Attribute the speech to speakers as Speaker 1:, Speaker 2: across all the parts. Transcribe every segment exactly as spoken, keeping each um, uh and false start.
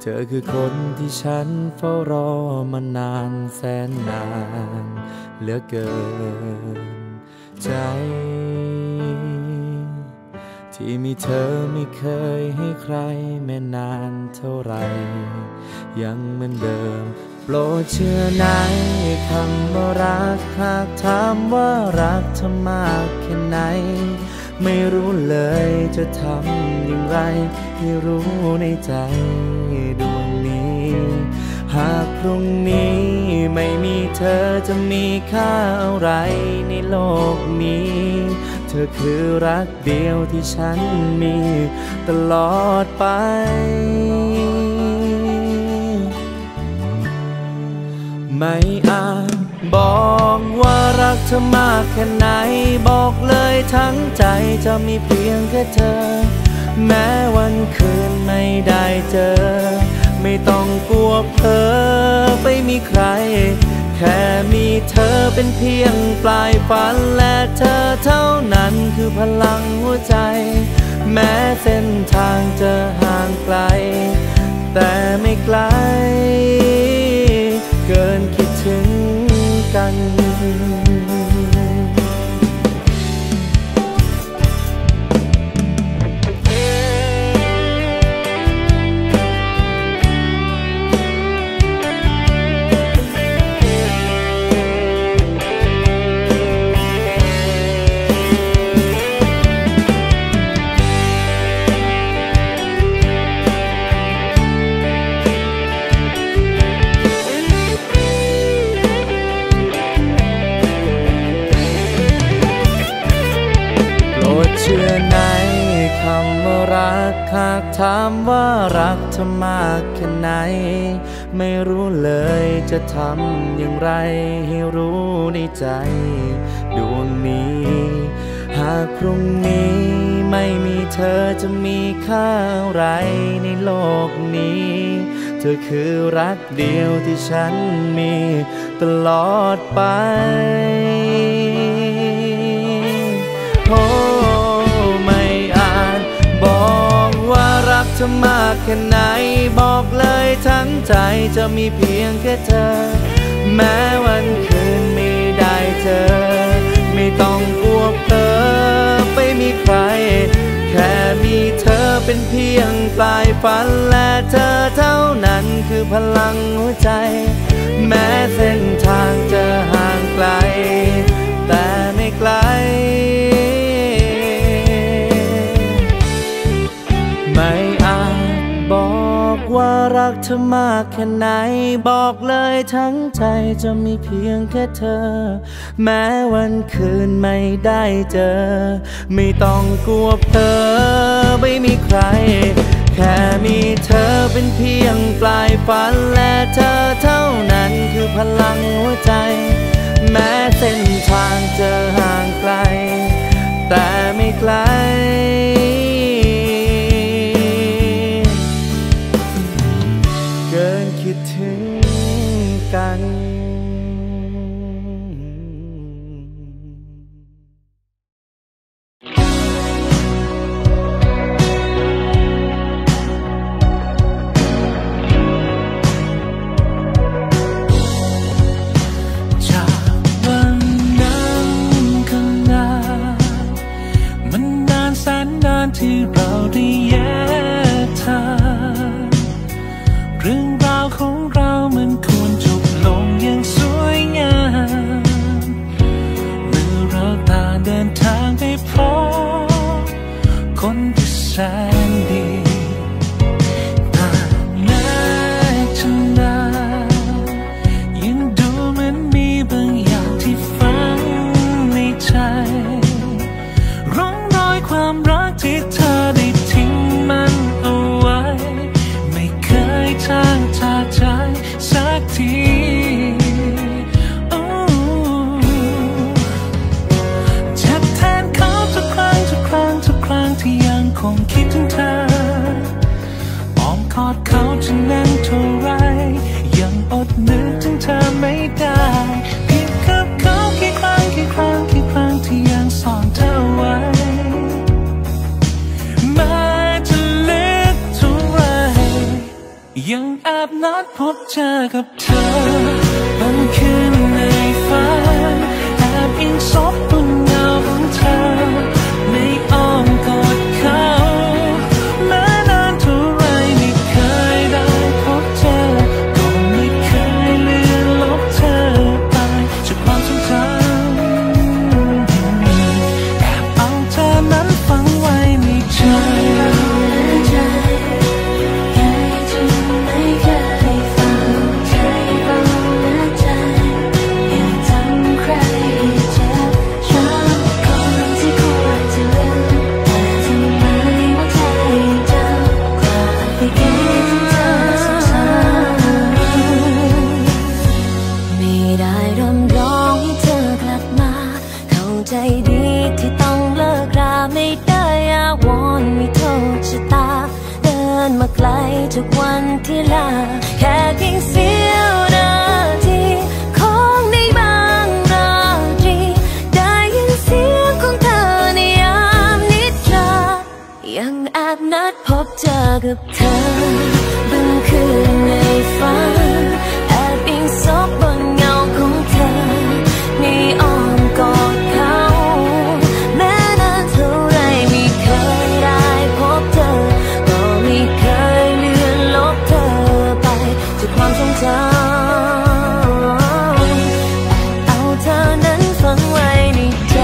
Speaker 1: เธอคือคนที่ฉันเฝ้ารอมานานแสนนานเหลือเกินใจที่มีเธอไม่เคยให้ใครแม้นานเท่าไรยังเหมือนเดิมโปรดเชื่อในคำว่ารักหากถามว่ารักเธอมากแค่ไหนไม่รู้เลยจะทำอย่างไรให้รู้ในใจดวงนี้หากพรุ่งนี้ไม่มีเธอจะมีค่าอะไรในโลกนี้เธอคือรักเดียวที่ฉันมีตลอดไปไม่อาจบอกว่ารักเธอมากแค่ไหนบอกเลยทั้งใจจะมีเพียงแค่เธอแม้วันคืนไม่ได้เจอไม่ต้องกลัวเพ้อไปมีใครแค่มีเธอเป็นเพียงปลายฝันและเธอเท่านั้นคือพลังหัวใจแม้เส้นทางจะห่างไกลแต่ไม่ไกลเกินคิดถึงกันเชื่อในคำว่ารักหากถามว่ารักเธอมากแค่ไหนไม่รู้เลยจะทำอย่างไรให้รู้ในใจดวงนี้หากพรุ่งนี้ไม่มีเธอจะมีค่าอะไรในโลกนี้เธอคือรักเดียวที่ฉันมีตลอดไปโอ้บอกว่ารักเธอมากแค่ไหนบอกเลยทั้งใจจะมีเพียงแค่เธอแม้วันคืนไม่ได้เจอไม่ต้องกลัวเพ้อไปมีใครแค่มีเธอเป็นเพียงปลายฝันและเธอเท่านั้นคือพลังหัวใจแม้เส้นทางจะห่างไกลแต่ไม่ไกลไม่อาจบอกว่ารักเธอมากแค่ไหนบอกเลยทั้งใจจะมีเพียงแค่เธอแม้วันคืนไม่ได้เจอไม่ต้องกลัวเพ้อไม่มีใครแค่มีเธอเป็นเพียงปลายฝันและเธอเท่านั้นคือพลังหัวใจแม้เส้นทางจะห่างไกลแต่ไม่ไกลเกินคิดถึงกัน
Speaker 2: ที่เราได้แยกทางเรื่องราวของเรามันควรจบลงอย่างสวยงามเมื่อเราต่างเดินทางไปพบคนที่แสนดีต่างแม้จะนานยังดูเหมือนมีบางอย่างที่ฝังในใจร่องรอยความรักที่เธอได้ทิ้งมันเอาไว้ไม่เคยจางจากใจสักทีเจ็บแทนเขาทุกครั้งทุกครั้งทุกครั้งที่ยังคงคิดถึงเธออ้อมกอดเขาจะแน่นเท่าไรยังอดนึกถึงเธอไม่ได้เพียงกับเขากี่ครั้งกี่ครั้งกี่ครั้งที่ยังซ่อนเธอไว้แม้จะเล็กเท่าไรยังแอบนัดพบเจอกับเธอบางคืนในฝันแอบอิงซบบนเงาของเธอในอ้อมกอดเขาแม้นานเท่าไรไม่เคยได้พบเจอก็ไม่เคยเลือนลบเธอไปจากความทรงจำแอบเอาเธอนั้นฝังไว้ในใจใจดีที่ต้องเลิกราไม่ได้อาวรณ์ไม่โทษชะตาเดินมาไกลทุกวันที่ลาแค่เพียงเสี้ยวนาทีของในบางราตรีได้ยินเสียงของเธอในยามนิทรายังแอบนัดพบเจอกับเธอบางคืนในฝันแอบอิงซบบนเงาของเธอในอ้อมกอดความทรงจำเอาเธอนั้นฝังไว้ในใจ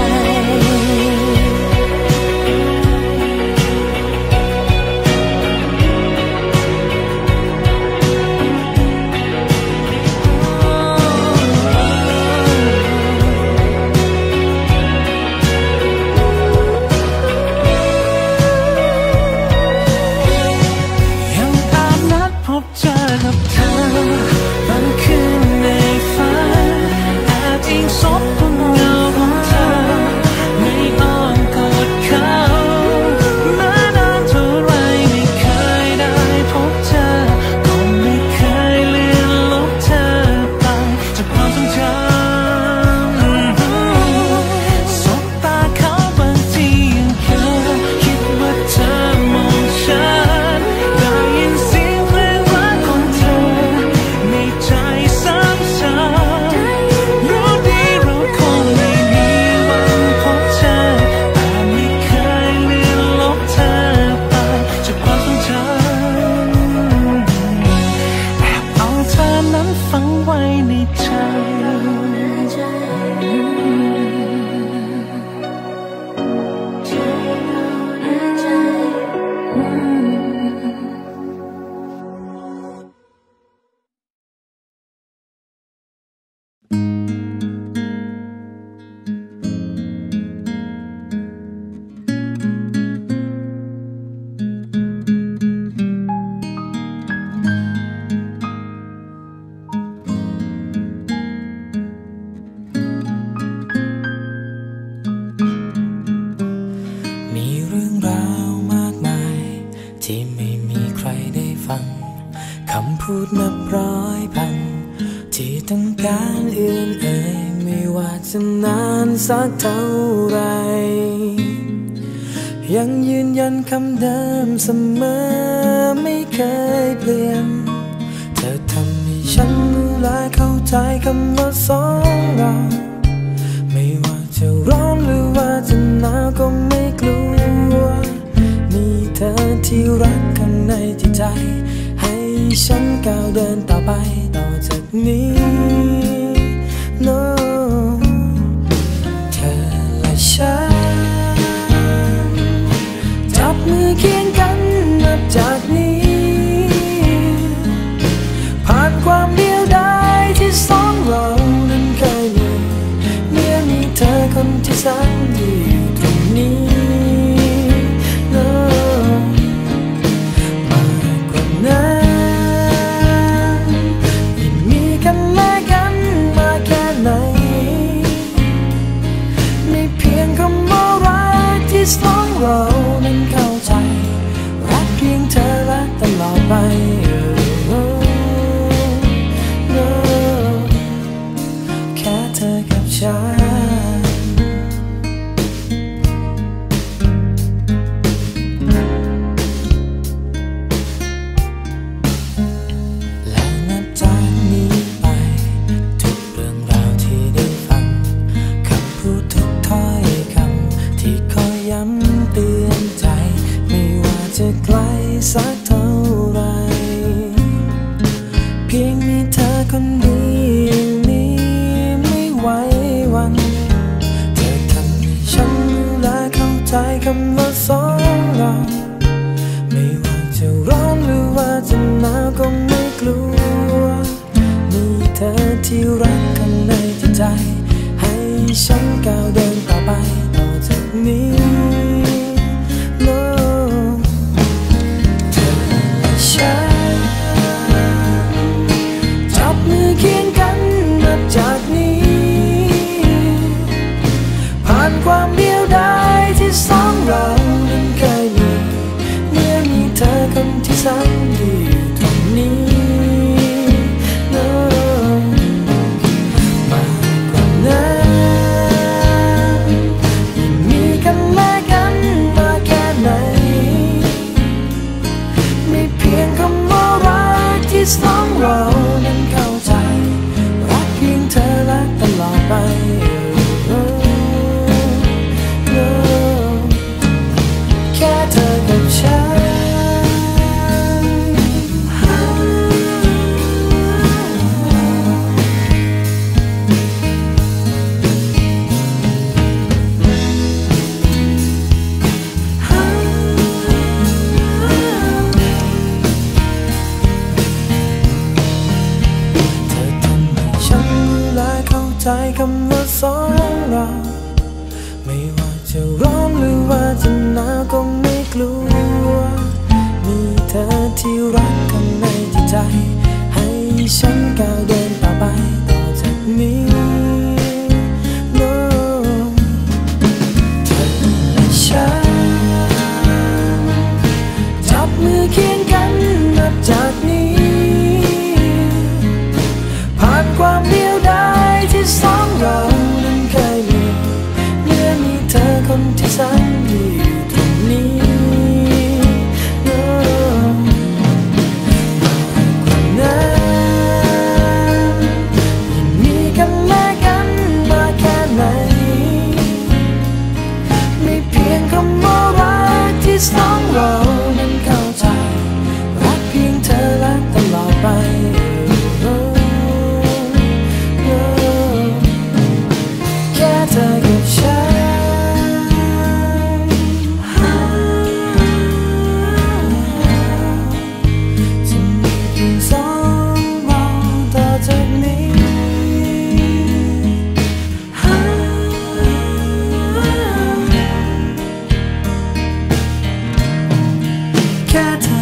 Speaker 2: ยังตามนัดพบเจอกับเธอบางคืนในฝันแอบอิงซบบนเงาของเธอในอ้อมกอดเขาแม้นานเท่าไรไม่เคยได้พบเจอก็ไม่เคยเลือนลบเธอไปจากความทรงจำสบตาเขาบางทียังเคยคิดว่าเธอมองฉันได้ยินเสียงเพลงรักของเธอในใจซ้ำซ้ำรู้ดีเราคงไม่มีวันพบเจอแต่ไม่เคยเลือนลบเธอไปจากความทรงจำแอบเอาเธอนั้นฝังไว้ในใจมีเรื่องราวมากมายที่ไม่มีใครได้ฟังคำพูดนับร้อยพันที่ต้องการเอื้อนเอ่ยไม่ว่าจะนานสักเท่าไรยังยืนยันคำเดิมเสมอไม่เคยเปลี่ยนเธอทำให้ฉันรู้และเข้าใจคำว่าสองเราไม่ว่าจะร้อนหรือว่าจะหนาวก็ไม่กลัวมีเธอที่รักข้างในจิตใจให้ฉันก้าวเดินต่อไปต่อจากนี้ no เธอและฉันจับมือเคียงกันนับจากนี้ผ่านความเดียวดายที่สองเรานั้นเคยมีเมื่อมีเธอคนที่แสนดีอยู่ตรงนี้ no มากกว่านั้นยิ่งมีกันและกัน
Speaker 1: ใจคำว่าสองเราไม่ว่าจะร้อนหรือว่าจะหนาวก็ไม่กลัวมีเธอที่รักกันในจิตใจให้ฉันก้าวเดินต่อไปต่อจากนี้ no เธอและฉันจับมือเคียงกันนับจากนี้ผ่านความเดียวดายที่สองเรานั้นเคยมีเมื่อมีเธอคนที่แสนดีตรงนี้no มากกว่านั้นยิ่งมีกันและกันมาแค่ไหนไม่เพียงคำว่ารักที่สองเรานั้นเข้าใจรักเพียงเธอและตลอดไปแค่เธอกับฉันใจคำว่าสองเราไม่ว่าจะร้อนหรือว่าจะหนาวก็ไม่กลัวมีเธอที่รักกันในจิตใจให้ฉันก้าวเดินต่อไปต่อจากนี้ no เธอและฉันจับมือเคียงกันนับจากนี้ผ่านความเดียวดายที่สองเรานั้นเคยมีเมื่อมีเธอคนที่แสนดีตรงนี้ no มากกว่านั้นยิ่งมีกันและกันมาแค่ไหนไม่เพียงคำว่ารักที่สองเรานั้นเข้าใจรักเพียงเธอและตลอดไปเธอกับฉันจะมีเพียงสองเราต่อจากนี้แค่เธอ